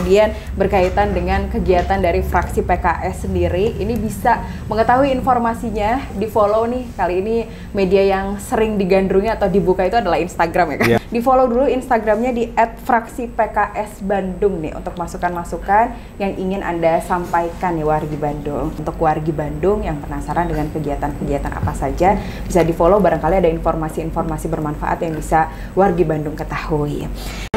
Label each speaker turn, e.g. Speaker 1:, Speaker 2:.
Speaker 1: kemudian berkaitan dengan kegiatan dari fraksi PKS sendiri. Ini bisa mengetahui informasinya, di follow nih. Kali ini media yang sering digandrungi atau dibuka itu adalah Instagram ya kan? Di follow dulu Instagramnya di @fraksi_PKS_Bandung nih untuk masukan-masukan yang ingin Anda sampaikan nih wargi Bandung. Untuk wargi Bandung yang penasaran dengan kegiatan-kegiatan apa saja, bisa di follow, barangkali ada informasi-informasi bermanfaat yang bisa wargi Bandung ketahui.